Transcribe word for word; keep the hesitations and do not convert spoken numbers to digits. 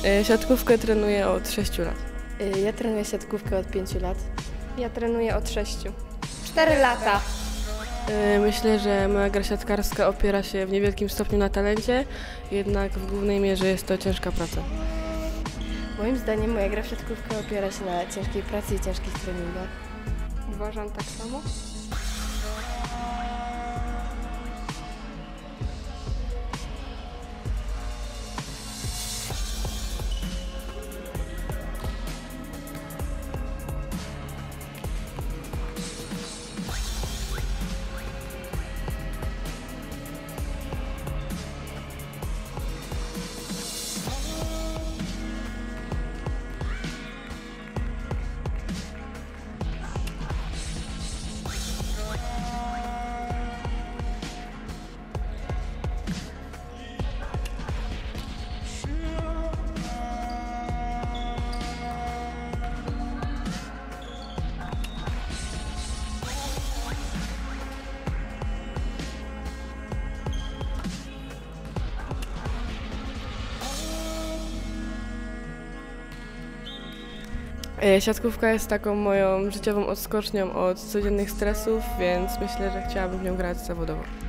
Y, Siatkówkę trenuję od sześciu lat. Y, Ja trenuję siatkówkę od pięciu lat. Ja trenuję od sześciu. Cztery lata. Y, Myślę, że moja gra siatkarska opiera się w niewielkim stopniu na talencie, jednak w głównej mierze jest to ciężka praca. Moim zdaniem moja gra w siatkówkę opiera się na ciężkiej pracy i ciężkich treningach. Uważam tak samo. Y, Siatkówka jest taką moją życiową odskocznią od codziennych stresów, więc myślę, że chciałabym w nią grać zawodowo.